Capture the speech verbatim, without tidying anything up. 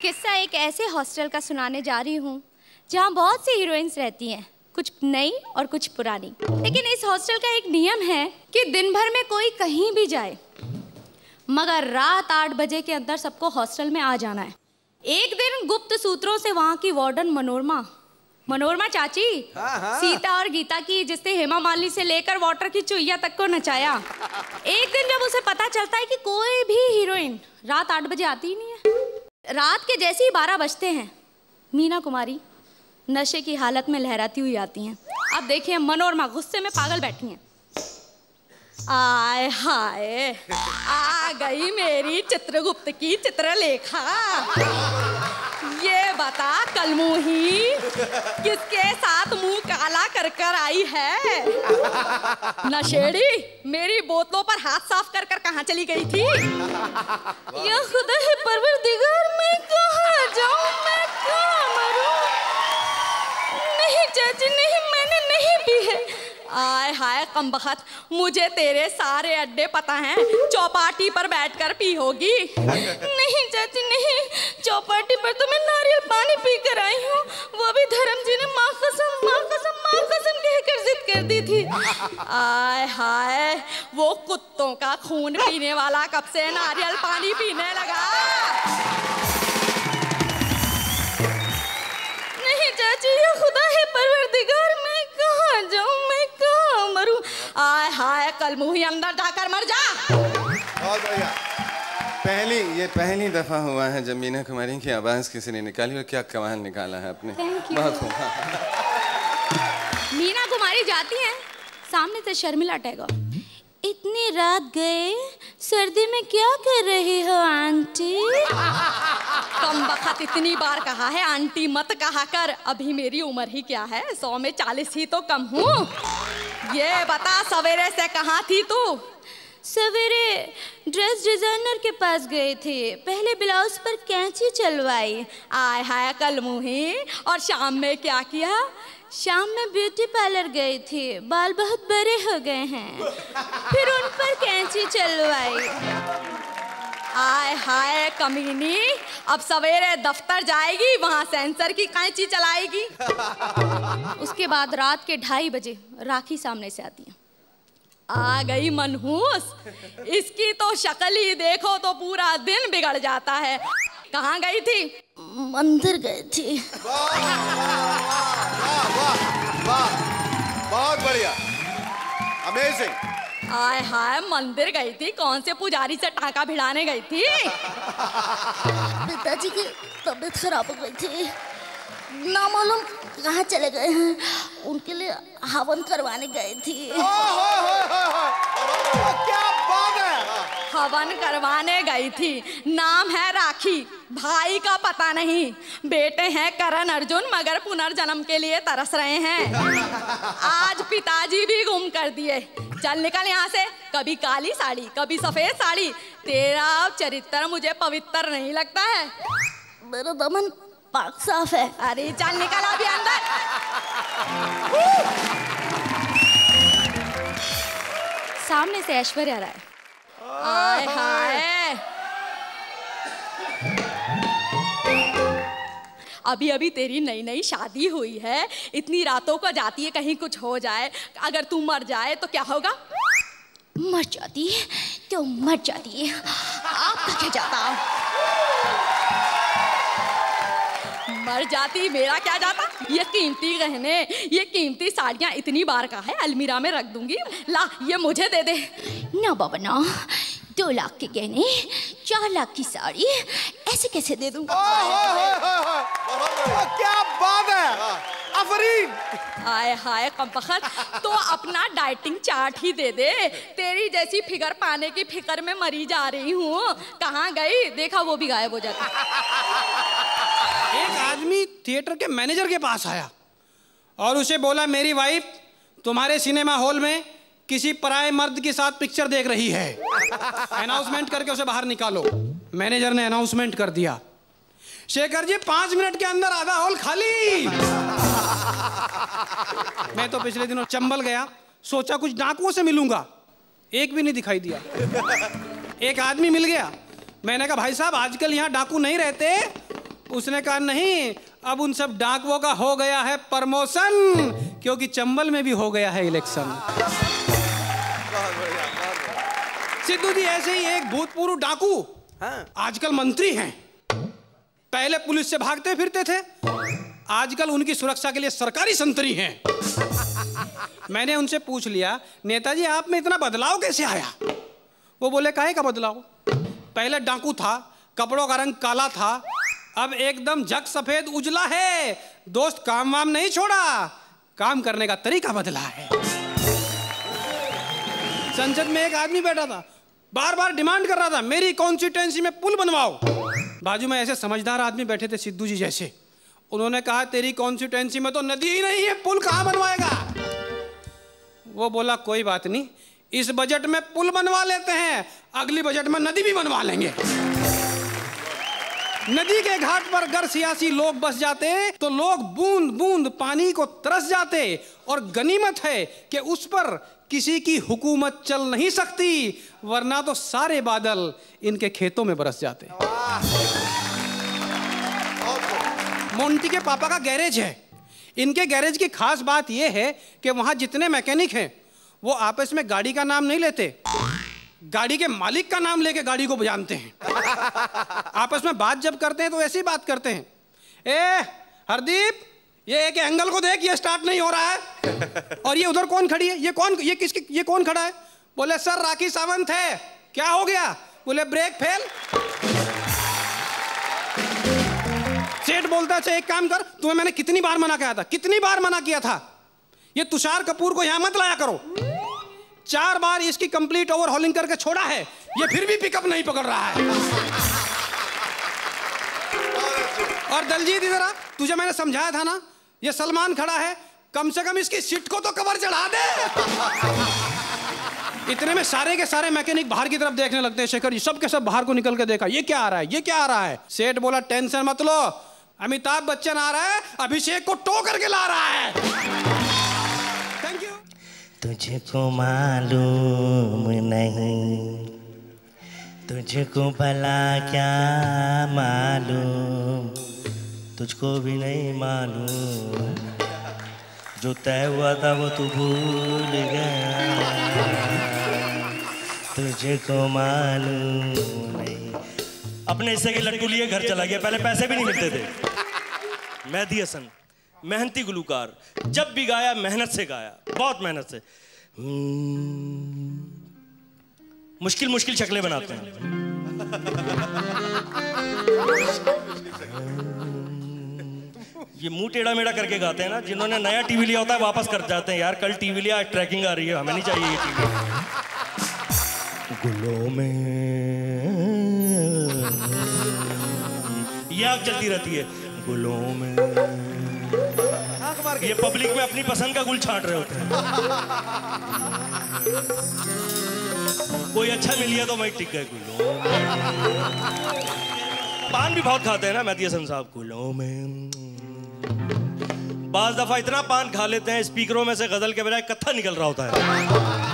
किस्सा एक ऐसे हॉस्टल का सुनाने जा रही हूँ जहाँ बहुत सी हीरोइंस रहती हैं, कुछ नई और कुछ पुरानी। लेकिन इस हॉस्टल का एक नियम है कि दिन भर में कोई कहीं भी जाए, मगर रात आठ बजे के अंदर सबको हॉस्टल में आ जाना है। एक दिन गुप्त सूत्रों से वहाँ की वार्डन मनोरमा मनोरमा चाची, हाँ हाँ। सीता और गीता की, जिसने हेमा मालिनी से लेकर वाटर की चुईया तक को नचाया। एक दिन जब उसे पता चलता है कि कोई भी हीरोइन रात आठ बजे आती ही नहीं है, रात के जैसे ही बारह बजते हैं मीना कुमारी नशे की हालत में लहराती हुई आती हैं। अब देखिए मनोरमा गुस्से में पागल बैठी हैं। आय हाय, आ गई मेरी चित्रगुप्त की चित्रलेखा। ये बता कलमुही किसके साथ मुंह काला कर कर आई है? नशेड़ी मेरी बोतलों पर हाथ साफ कर कर कहाँ चली गई थी? या खुदा है परवरदिगार, मैं कहाँ जाऊँ, मैं कहाँ मरूं? नहीं चाची नहीं, मैंने नहीं पी है। आय हाय कमबख्त, मुझे तेरे सारे अड्डे पता हैं, चौपाटी पर बैठकर पी होगी। नहीं चाची नहीं, चौपाटी पर तो मैं नारियल पानी पी कर आई हूँ, वो भी धर्म जी ने माँ कसम माँ कसम माँ कसम कहकर जिद कर दी थी। आय हाय, वो कुत्तों का खून पीने वाला कब से नारियल पानी पीने लगा? नहीं चाची, ये खुदा है परवरदिगार, मैं कहाँ जाऊँ, मैं कहाँ मरूं? आय हाय कलमुही, अंदर जाकर मर जा। बहुत बढ़िया। पहली ये पहली दफा हुआ है जब मीना कुमारी की आवाज किसी ने निकाली, और क्या कमाल निकाला है आपने। बहुत हुआ। मीना कुमारी जाती हैं, सामने से शर्मिला टैगोर। इतनी रात गए, सर्दी में क्या कर रही हो आंटी? कमबख्त, इतनी बार कहा है आंटी मत कहा कर, अभी मेरी उम्र ही क्या है, सौ में चालीस ही तो कम हूँ। ये बता सवेरे से कहाँ थी तू? सवेरे ड्रेस डिजाइनर के पास गए थे, पहले ब्लाउज पर कैंची चलवाई। आय हाय कलमुही, और शाम में क्या किया? शाम में ब्यूटी पार्लर गई थी, बाल बहुत बड़े हो गए हैं, फिर उन पर कैंची चलवाई। आय हाय कमीनी, अब सवेरे दफ्तर जाएगी, वहाँ सेंसर की कैंची चलाएगी। उसके बाद रात के ढाई बजे राखी सामने से आती है। आ गई मनहूस, इसकी तो शक्ल ही देखो तो पूरा दिन बिगड़ जाता है। कहाँ गई थी? मंदिर गई थी। वाह वाह वाह, बहुत बढ़िया, अमेजिंग। आय हाय, मंदिर गई थी, कौन से पुजारी से टाका भिड़ाने गई थी? पिताजी की तबीयत खराब हो गई थी, ना मालूम कहाँ चले गए हैं, उनके लिए हवन करवाने गई थी। ओ, हो, हो, हो, हो। क्या बात है! हवन करवाने गई थी, नाम है राखी, भाई का पता नहीं, बेटे हैं करण अर्जुन, मगर पुनर्जन्म के लिए तरस रहे हैं। आज पिताजी भी गुम कर दिए। चल निकल यहाँ से, कभी काली साड़ी कभी सफेद साड़ी, तेरा चरित्र मुझे पवित्र नहीं लगता है। मेरा दमन पाक साफ है। अरे चल निकल अभी अंदर। सामने से ऐश्वर्या राय। आय हाय, अभी अभी तेरी नई नई शादी हुई है, इतनी रातों को जाती है, कहीं कुछ हो जाए, अगर तू मर जाए तो क्या होगा? मर जाती तो मर जाती, आपका क्या जाता? मर जाती, मेरा क्या जाता? ये कीमती गहने, ये कीमती साड़ियाँ इतनी बार का है, अलमीरा में रख दूंगी, ला ये मुझे दे दे। ना बाबा ना, दो लाख के गहने, चार लाख की साड़ी, ऐसे कैसे दे दूंगा? क्या बात है, अफरीन। हाय हाय कमबख्त, तो अपना डाइटिंग चार्ट ही दे दे, तेरी जैसी फिगर पाने की फिक्र में मरी जा रही हूँ। कहाँ गई? देखा वो भी गायब हो जाता। एक आदमी थिएटर के मैनेजर के पास आया और उसे बोला, मेरी वाइफ तुम्हारे सिनेमा हॉल में किसी पराये मर्द के साथ पिक्चर देख रही है, अनाउंसमेंट करके उसे बाहर निकालो। मैनेजर ने अनाउंसमेंट कर दिया। शेखर जी पांच मिनट के अंदर आधा हॉल खाली। मैं तो पिछले दिनों चंबल गया, सोचा कुछ डाकुओं से मिलूंगा, एक भी नहीं दिखाई दिया। एक आदमी मिल गया, मैंने कहा भाई साहब आजकल यहाँ डाकू नहीं रहते, उसने कहा नहीं, अब उन सब डाकुओं का हो गया है प्रमोशन, क्योंकि चंबल में भी हो गया है इलेक्शन। सिद्धू जी ऐसे ही एक भूतपूर्व डाकू हाँ। आजकल मंत्री हैं। पहले पुलिस से भागते फिरते थे, आजकल उनकी सुरक्षा के लिए सरकारी संतरी हैं। मैंने उनसे पूछ लिया, नेताजी आप में इतना बदलाव कैसे आया? वो बोले काहे का बदलाव? पहले डाकू था, कपड़ों का रंग काला था, अब एकदम झक सफेद उजला है। दोस्त काम वाम नहीं छोड़ा, काम करने का तरीका बदला है। संसद में एक आदमी बैठा था, बार बार डिमांड कर रहा था मेरी कॉन्स्टिट्यूएंसी में पुल बनवाओ। बाजू में ऐसे समझदार आदमी बैठे थे सिद्धू जी जैसे, उन्होंने कहा तेरी कॉन्स्टिट्यूएंसी में तो नदी ही नहीं है, पुल कहां बनवाएगा? वो बोला कोई बात नहीं, इस बजट में पुल बनवा लेते हैं, अगली बजट में नदी भी बनवा लेंगे। नदी के घाट पर अगर सियासी लोग बस जाते तो लोग बूंद बूंद पानी को तरस जाते, और गनीमत है कि उस पर किसी की हुकूमत चल नहीं सकती, वरना तो सारे बादल इनके खेतों में बरस जाते। मोंटी के पापा का गैरेज है। इनके गैरेज की खास बात यह है कि वहां जितने मैकेनिक हैं वो आपस में गाड़ी का नाम नहीं लेते, गाड़ी के मालिक का नाम लेके गाड़ी को बजानते हैं। आपस में बात जब करते हैं तो ऐसी बात करते हैं, ए हरदीप ये एक एंगल को देख, ये स्टार्ट नहीं हो रहा है। और ये उधर कौन खड़ी है, ये कौन, ये किसकी, ये कौन खड़ा है? बोले सर राखी सावंत है। क्या हो गया? बोले ब्रेक फेल। सेठ बोलता है एक काम कर, तुम्हें मैंने कितनी बार मना किया था, कितनी बार मना किया था, ये तुषार कपूर को यहां मत लाया करो। चार बार इसकी कंप्लीट ओवरहॉलिंग करके छोड़ा है, ये फिर भी पिकअप नहीं पकड़ रहा है। और दलजीत इधर आ, तुझे मैंने समझाया था ना, ये सलमान खड़ा है, कम से कम इसकी सीट को तो कवर चढ़ा दे। इतने में सारे के सारे मैकेनिक बाहर की तरफ देखने लगते हैं। शेखर जी सब के सब बाहर को निकल के देखा, ये क्या आ रहा है, ये क्या आ रहा है? सेठ बोला टेंशन मत लो, अमिताभ बच्चन आ रहा है, अभिषेक को टो करके ला रहा है। Thank you. तुझको मालूम नहीं, तुझको भला क्या मालूम, तुझको भी नहीं मालूम, जो तय हुआ था वो तू भूल गया, तुझको मालूम नहीं। अपने हिस्से के लड्डू लिए घर चला गया, पहले पैसे भी नहीं मिलते थे। मेहदी हसन मेहनती गुलूकार, जब भी गाया मेहनत से गाया, बहुत मेहनत से। मुश्किल मुश्किल शक्लें बनाते हैं। ये मुंह टेढ़ा मेढ़ा करके गाते हैं ना, जिन्होंने नया टीवी लिया होता है वापस कर जाते हैं, यार कल टीवी लिया, ट्रैकिंग आ रही है, हमें नहीं चाहिए ये टीवी। गुलों में ये आग चलती रहती है, गुलों में ये पब्लिक में अपनी पसंद का गुल छांट रहे होते हैं। कोई अच्छा मिल गया तो मैं टिक गए गुलों में। पान भी बहुत खाते हैं ना मेहदी हसन साहब, गुलों में। बाज दफा इतना पान खा लेते हैं स्पीकरों में से गजल के बजाय कत्था निकल रहा होता है।